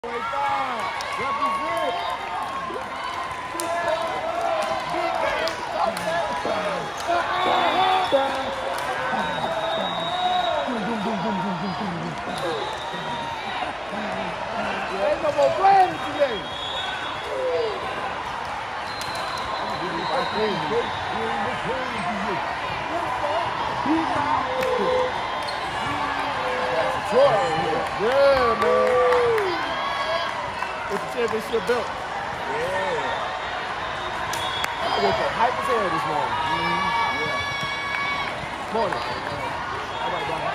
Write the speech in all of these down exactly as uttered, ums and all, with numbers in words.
Ain't no more playing today. Yeah, man. It's the championship belt. Yeah. I woke up hype as hell this morning. Mm-hmm. Yeah. Morning. All right, Brian.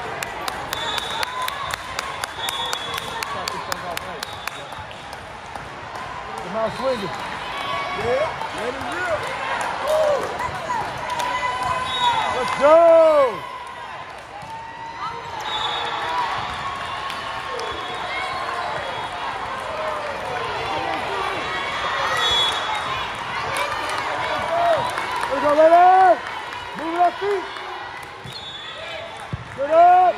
Come out swinging. Yeah. Let it rip. Let's go. Let's go, ladies. Move your feet. Get up.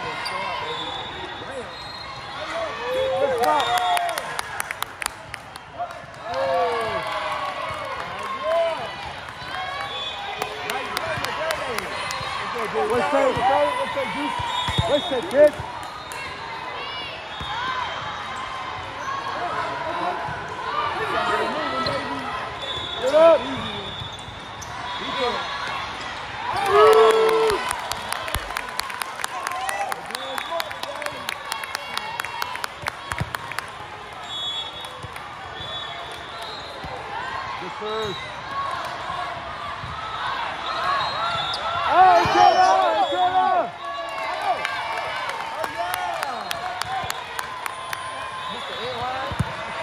Let's stop. What's that? What's that, Juice? What's that, kid? Get up! Good first. Hey, get up! Get up! Mister Airline.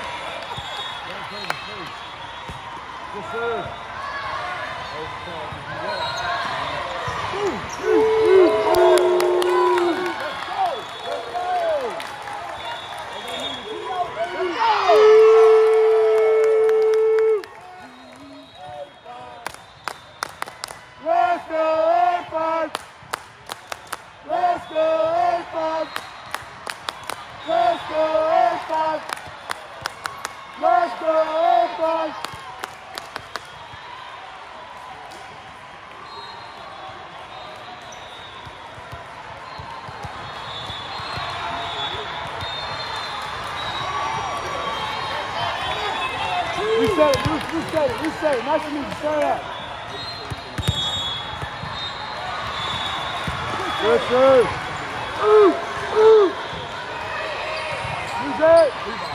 Good serve. Let's go, A-Fox! Let's go, A-Fox! Let's go, A-Fox! Let's go, A-Fox! Reset it, reset it, reset it. Nice to meet you, start up. Good serve. Ooh, ooh. Use it.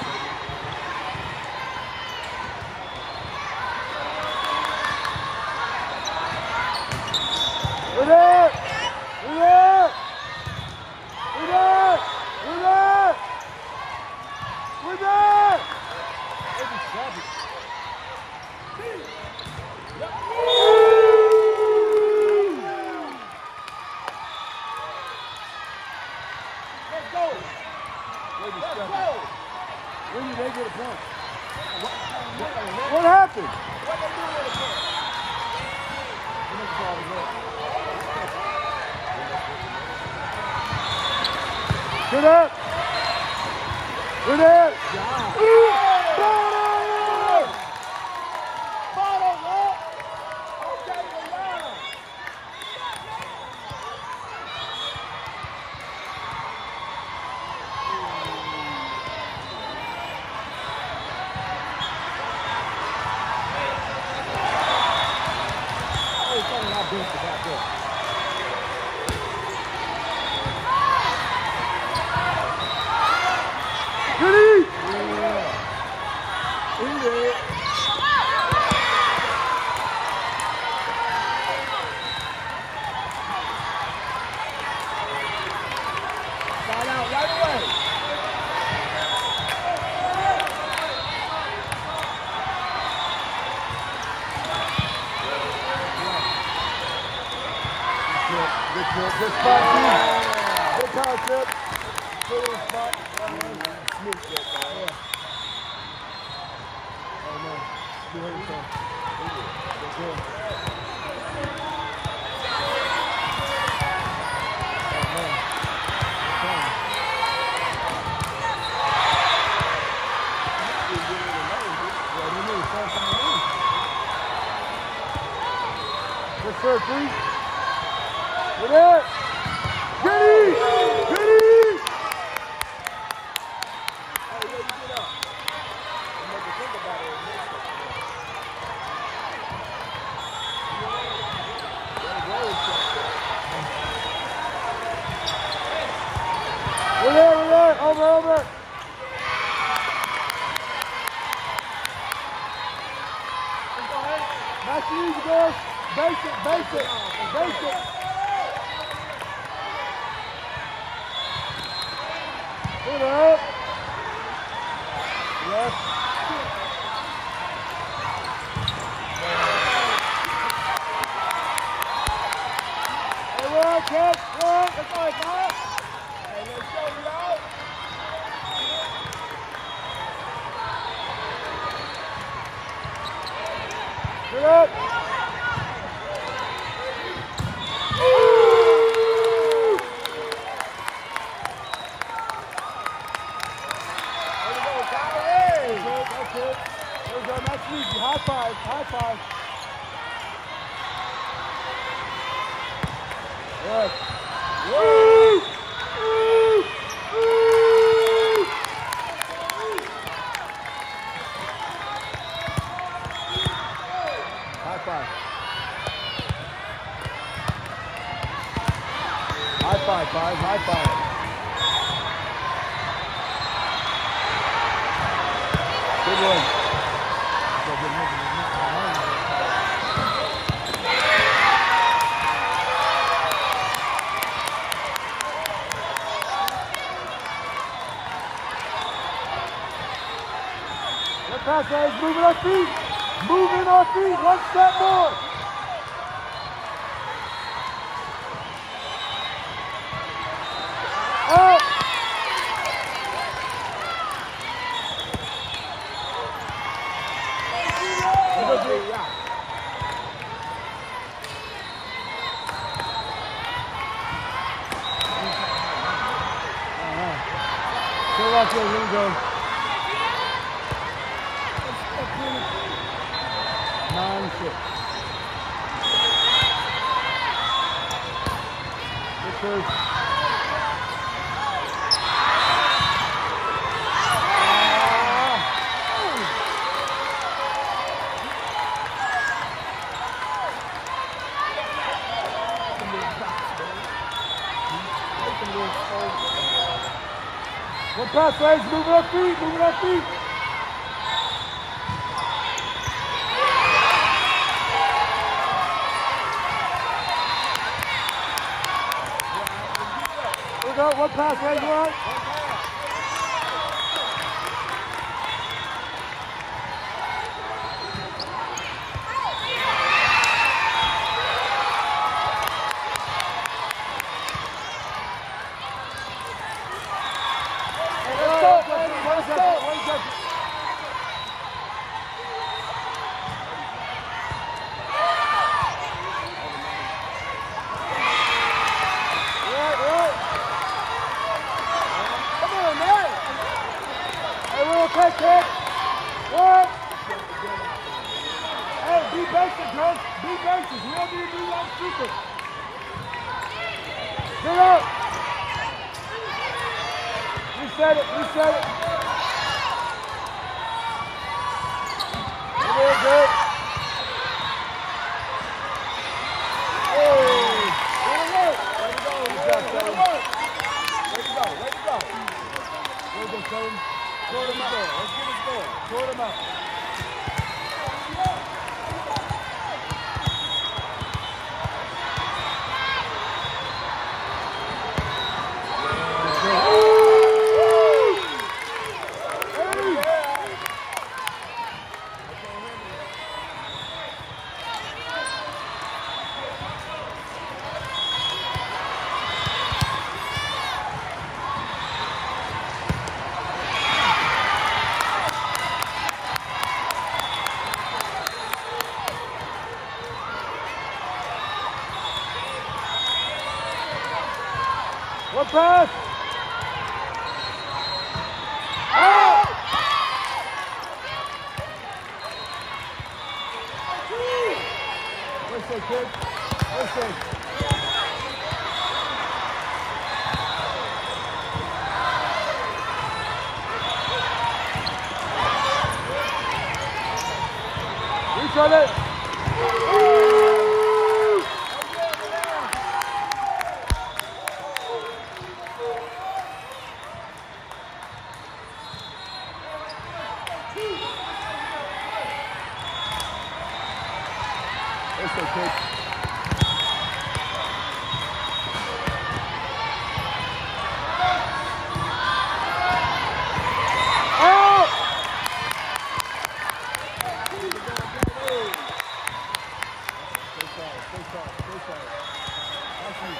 With it. With it. With it. With it. With it. Let's go. Let's go. When did they get a point? What, what, what happened? What they doing with a point? The next ball is up. Get up. Get up. Yeah. Ooh. Bottle. Bottle up. Okay, we're down. Goody! Yeah. In there. Slide out right away. Good trip, good spot, yeah. Good concept. Good spot. Smooth that, man. Oh, man. You heard it, son. Good job. Oh, man. her, three. Get it! Get it! Get it! Hey, where you get up? I'm going to think about it. We're there, we're there. Over, over. Nice and easy, girls. Base it, base it, base it. Put it up. Yes. Hey, we're on, kids. We're on. That's all right, Kyle. Hey, let's show you out. Get up. High five, high five. Good. Woo! Woo! Woo! High five. High five, five, high five. Good one. Pass, guys, moving our feet, moving our feet, one step more. Up. Uh-huh. Go right there, here we go. Nine six. Good first. One pass, guys. Moving our feet. Moving our feet. Go, one pass, right, you on? Let's go, let's go, let's go. Okay, kid. What? Hey, be basic, girls. Be basic. We don't need to be like stupid. Get up. Reset it. Reset it. Good, good. Hey. Way to work. Way to go. Way to go. Way to go. Way to go. Way to go, Cohen. Sort him up. Let's get us going. Sort him up. One pass. Out. What's that, kid? Listen. Reach on it. It's okay. Out! Stay solid, stay solid, stay solid. That's you.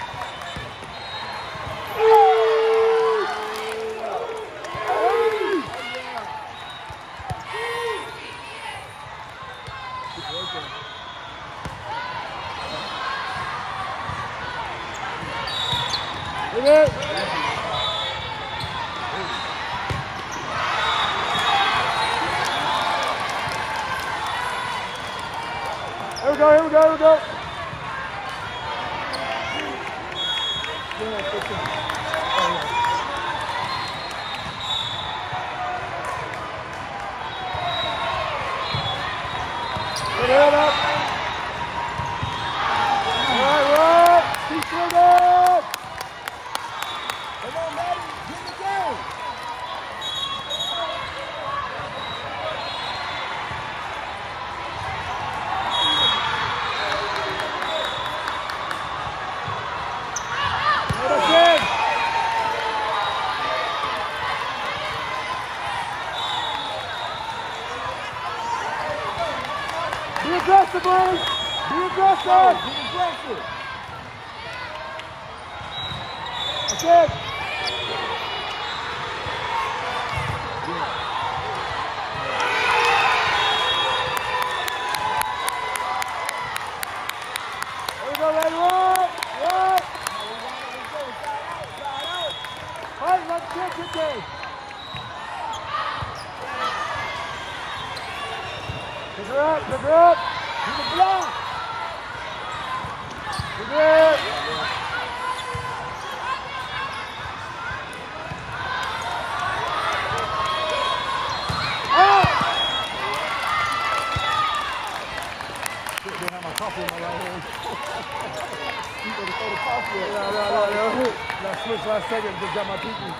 Hit it. Here we go, here we go, here we go. Put your head up. All right, right. Keep swinging. Come on, Maddie. Get the game. Let us in. Be aggressive, boys. Be aggressive. Be aggressive. That's it. There we go, right, right, right. All right, let's get it there. Pick her up, pick her up. Do the block. Pick her up. Out. Don't have my coffee in my right hand. You better throw the coffee away. No, no, no, no. I switched last second, just got my pinky.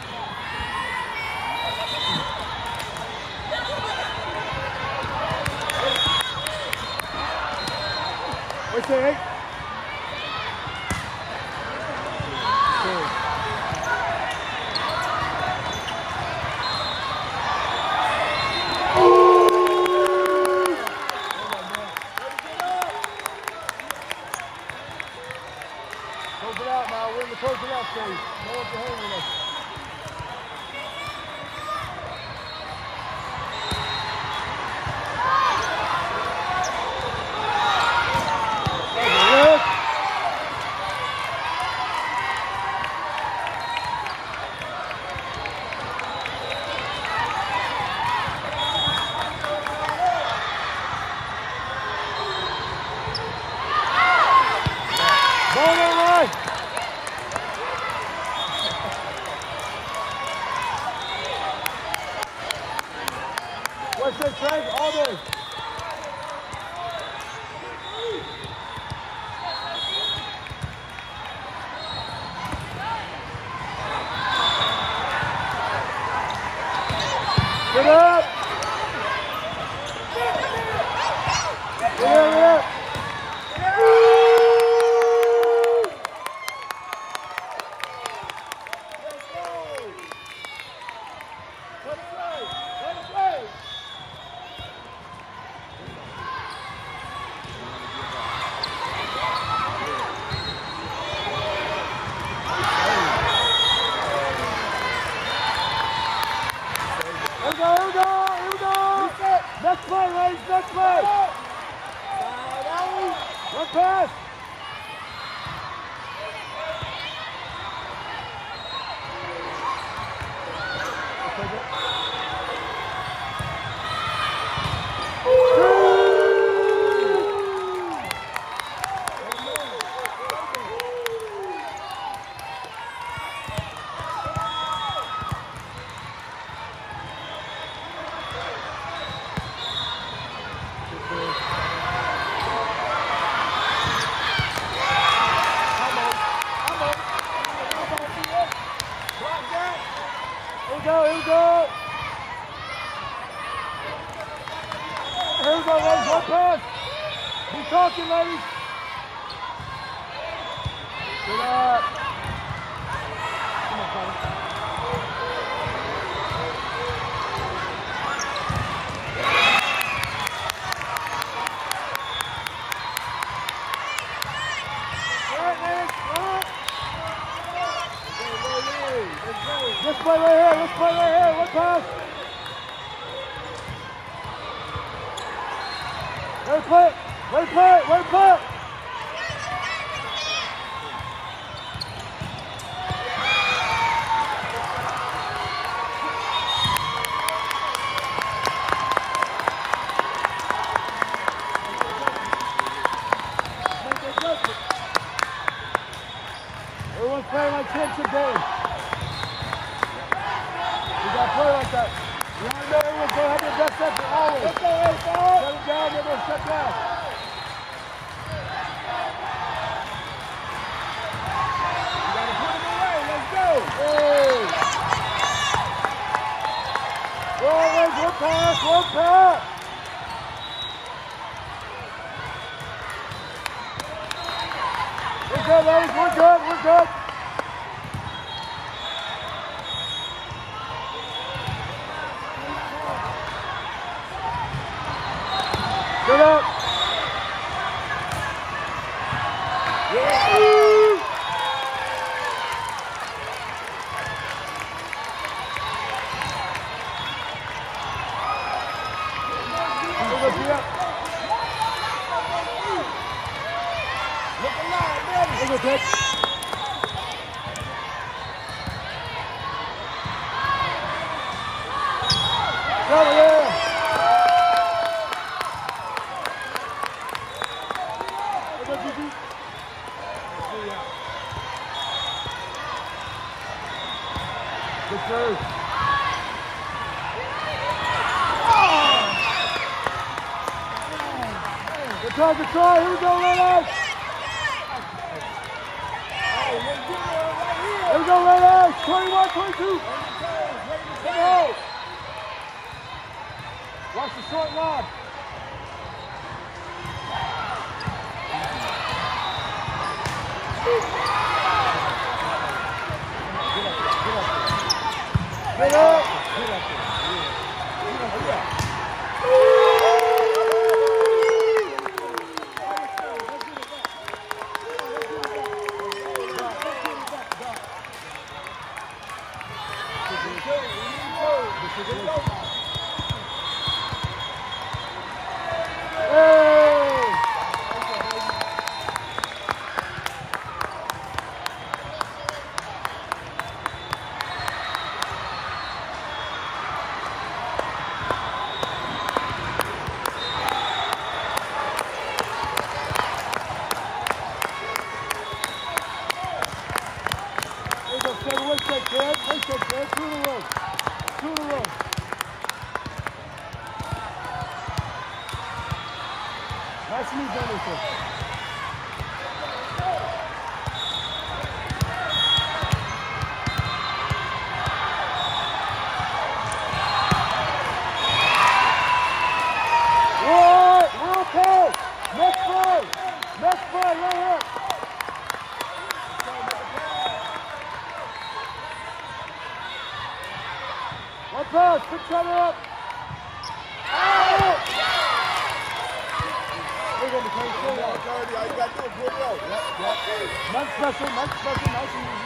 What's that, eight? Close it out now. We're in the close it out stage. Know what you're hanging with us. What's that train? All day. Get up! Get up! Here we go, here we go, here we go! Next play, ladies, next play! One pass! go, ladies. One pass. Be talking, ladies. Good up. Come on, Connor. Let's play right here. Let's play right here. One pass. Wait, play. Wait, play. Wait, play. Everyone's playing like champs today. You gotta play like that. You wanna know everyone's gonna have their best effort always. Let's go, hey, ball. Shut it down, everyone shut down. You gotta put them away, let's go. Hey. Roll, ladies, one pass, one pass. We're good, ladies, we're good, we're good. Get up! Yeah! Look alive, man! Look at that! Come here! Good serve. Good try, good try. Here we go, Leonard. Here we go, Leonard. twenty-one, twenty-two. Come on. Watch the short lob. Get up! Get up there. Nice move, Anderson. Right, we're okay. Next play. Next play, right here. One pass, pick each other up. Oh! We're going to play full out. All you got to do is pull it out. Yep, yep. Nice special, nice special, nice and easy.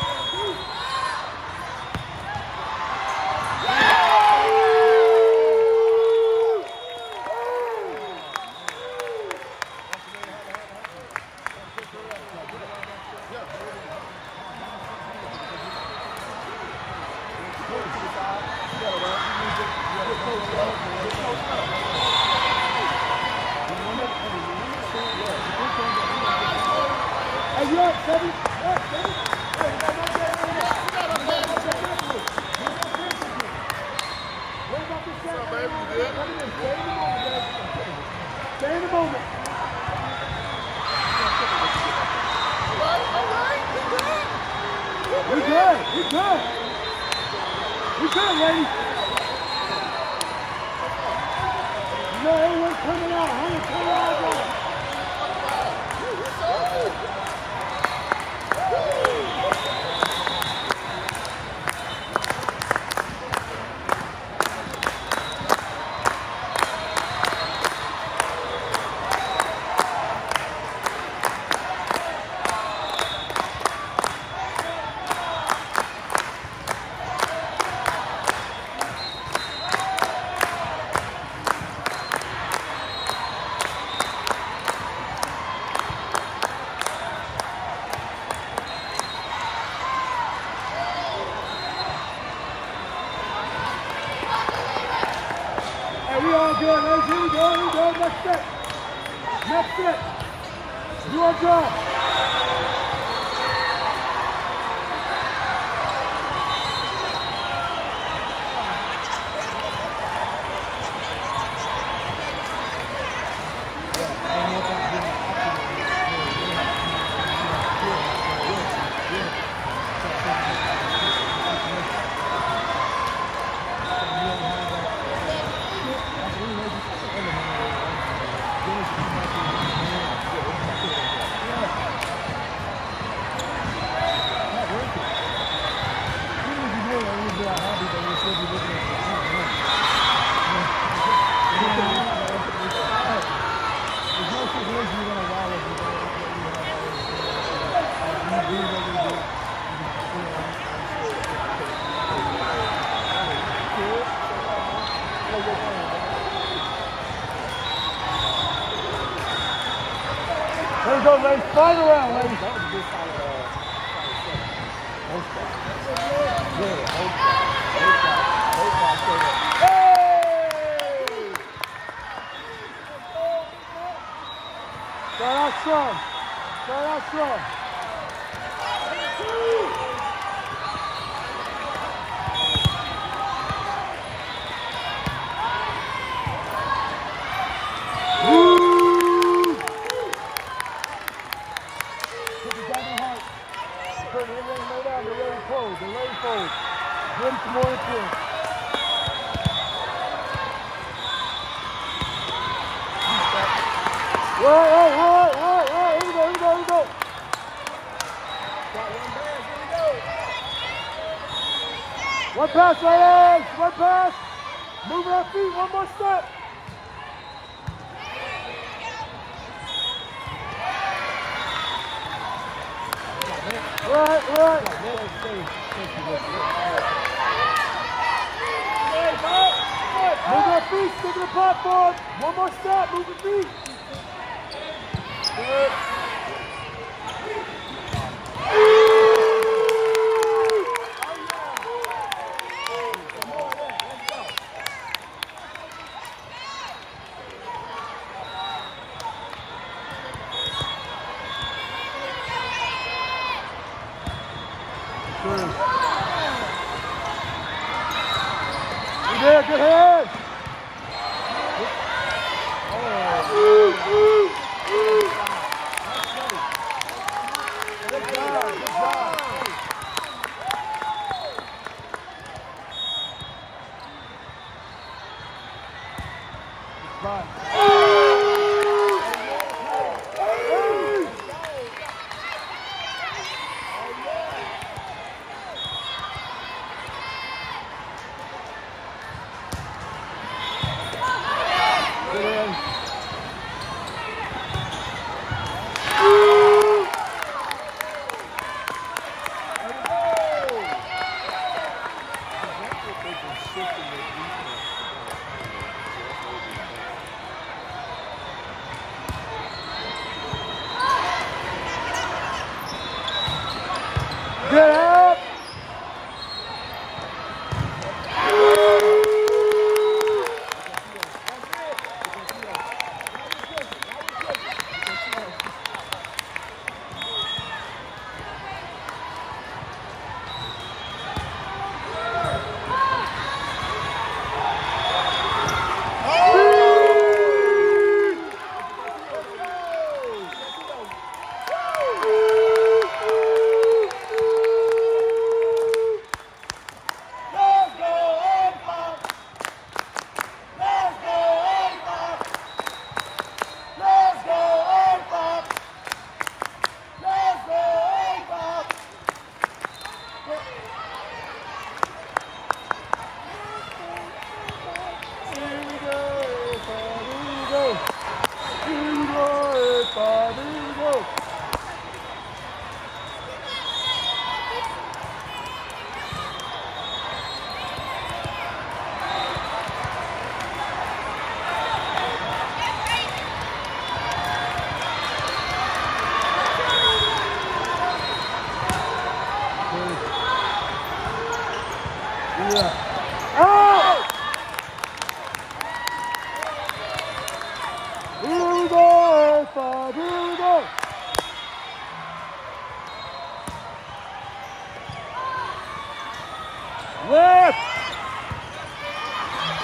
Hey, you up, Seven? You up, Seven? Hey, you got no chance. What about this shot? What's up, baby? You good? Stay in the moment, guys. Stay in the moment. All right, all right. We good. We good. We good, ladies. You know, everyone's coming. Right, we all good, ladies. Here we go, here we go. Next set. Next set. Do our job. There we go, ladies. Fight around, ladies. That was a good fight. Hey! Start out strong. Start out strong. Give him some more influence. Right, right, right, right, right. Here we go, here we go, here we go. Got one pass, here we go. One pass, right edge, one pass. Move our feet, one more step. Right, right. Move your feet, stick to the platform. One more step, move your feet. Good. Yeah, good hands. Oh. Ooh, ooh, ooh. Good job, good job. Good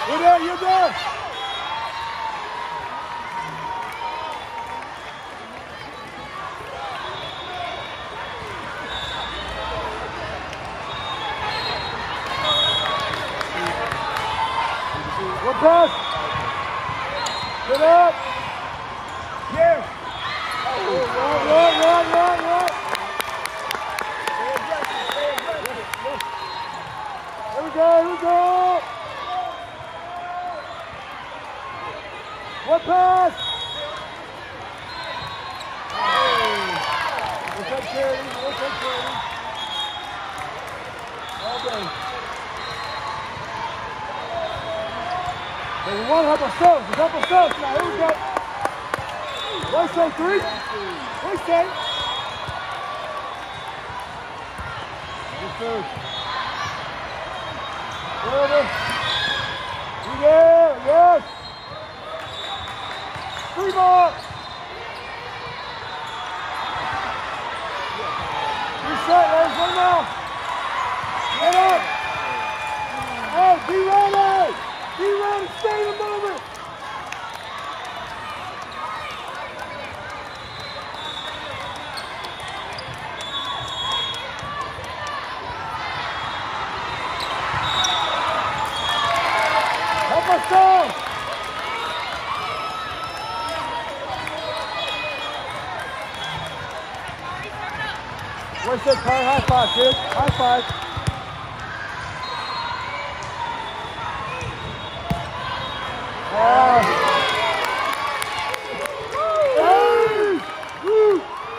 You're there, you're there. One pass. Get up. Yeah. Oh, run, run, run, run, run. Here we go, here we go. One pass. Hey. What's up, Charity? What's up, Charity? All day. Hey, we want to help ourselves. Let's help ourselves now. Here we go. What say, three? What say? Good serve. Over. We there. Yes. Three more. Reset, ladies. One more. Get up. Hey, be ready. Be ready. Stay in the moment. Help us down. Where's that car? High five, kid. High five. Ah. Hey! Woo!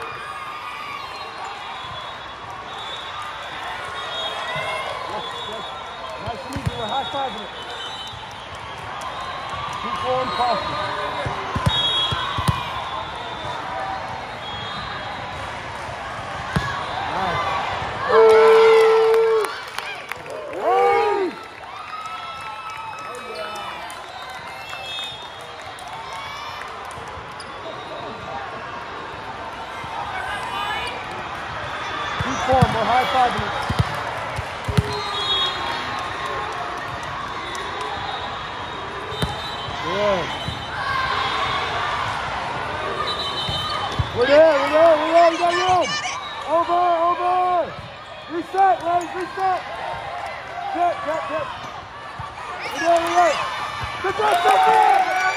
Yes, yes. Nice and easy. We're high fiving it. Keep going, Boston. We're high-fiving it. Good. We're there, we're there, we're there, we got room. Over, over. Reset, ladies, reset. Set, set, set. We're there, we're there. Good job, Sophia.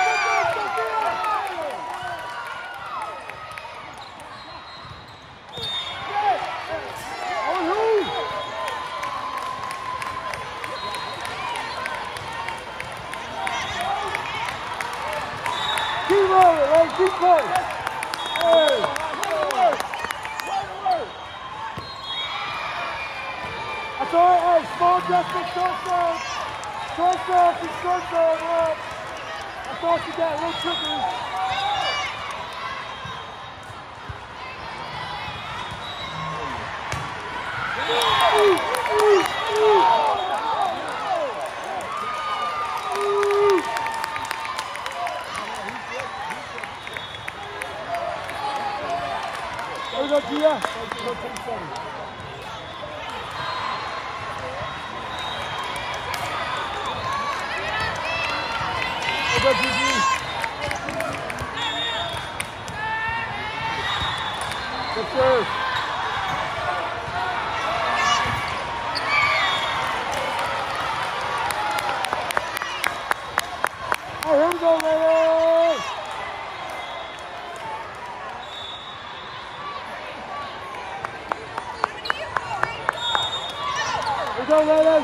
Keep rolling, right? Keep going. Hey. That's all right. Hey, small adjustment, short serve. Short serve, keep short serve. Right. That's all she got. A little trickery. Ooh, ooh, ooh. There we go, Gia. Go, go, take seven. There we go, Gigi. Good serve. Oh, here we go, ladies. Here we go, ladies.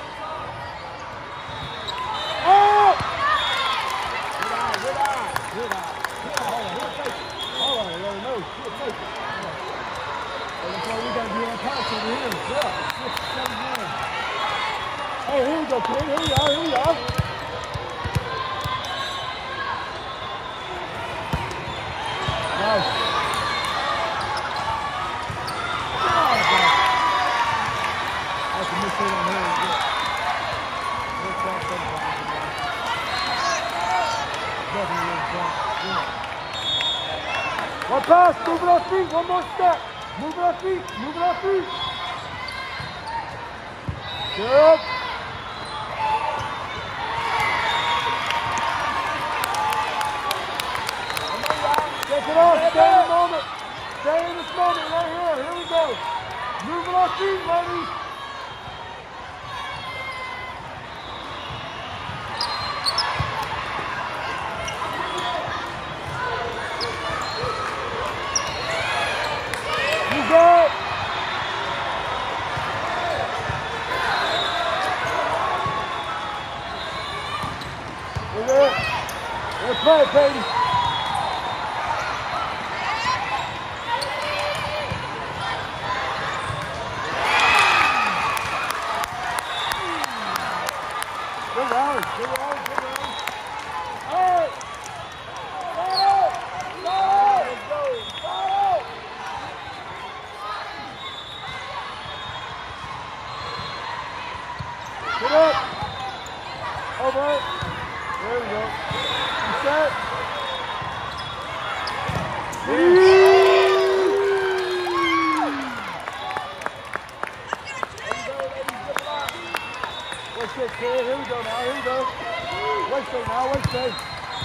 Oh! Good eye, good eye, good eye. Hold on, he'll take it. Hold on, let him know. He'll take it. That's why we got to be on couch over here. Yeah, six, seven, nine. Hey, here we go, kid. Here we are, here we are. Nice. Oh, God. That's a mistake on her. One pass, move it our feet, one more step. Move it our feet, move it our feet. Good. people on feet, buddy. You good? You good? Let's play, Peyton. Good round, good round, good round. All right. Follow, follow, let's go, follow. Get up. Over it. There we go. You set? Waist shake, kid. Here we go now. Here we go. Waist shake now. Waist shake.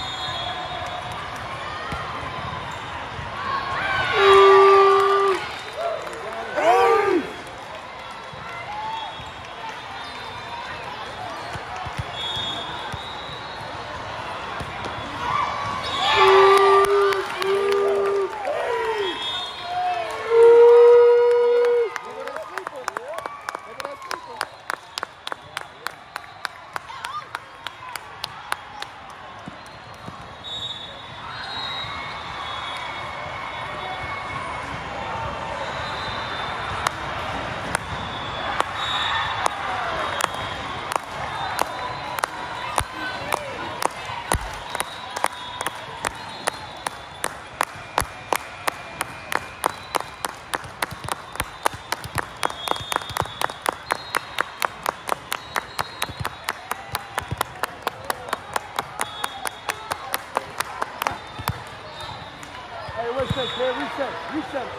Reset, kid. Reset. Reset.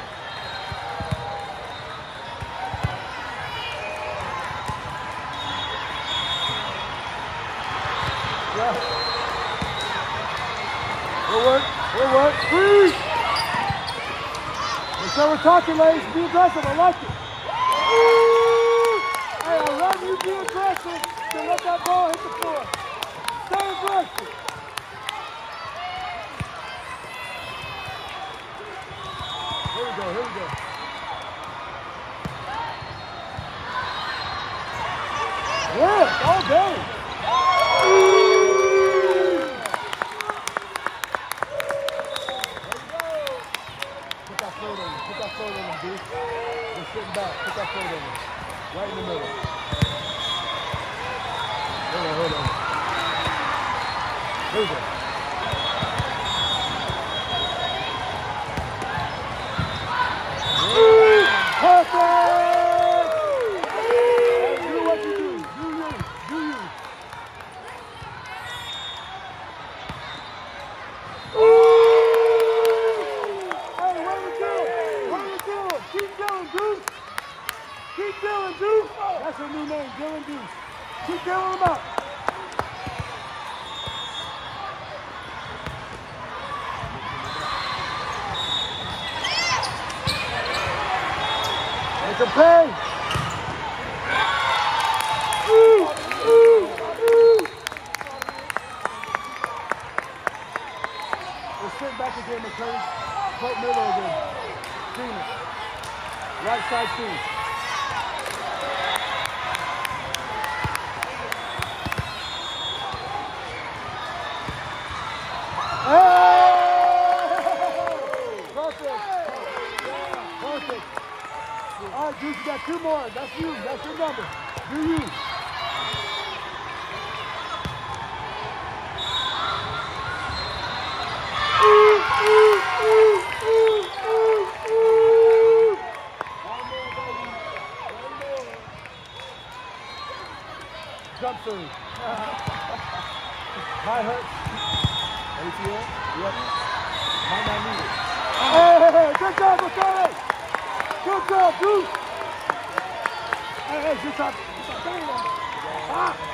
Yeah. Good work. Good work. Freeze. That's how we're talking, ladies. Be aggressive. I like it. Hey, I'd rather you be aggressive than let that ball hit the floor. Stay aggressive. Here we go, here we go. Yeah, all day. Put that foot on him, put that foot on him, dude. We're sitting back, put that foot on him. Right in the middle. Hold on, hold on. Here we go. Perfect! Do what you do. Do you. Do you. Hey, what are you doing? What are you doing? Keep doing, Deuce. Keep doing, Deuce. That's her new name, Dylan Deuce. Keep doing them up. Make them pay. Ooh, ooh, ooh. We're sitting back again, McCurry. Court middle again. Phoenix. Right side Phoenix. Hey! Perfect. Perfect. All right, Deuce, you got two more. That's you. That's your number. Do you. Ooh, ooh, ooh, ooh, ooh, ooh. One more, baby. One more. Jump through. High hurt. A T L? Yep. Might not need it. Hey, hey, hey. Good job, McCurry. Good job, Deuce. Hey, hey, good job. Good job. Ah.